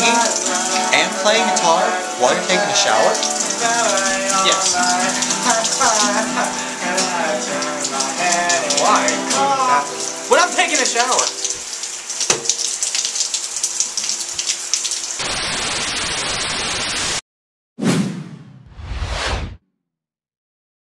singing and playing guitar while you're taking a shower? Yes. Why? When I'm taking a shower.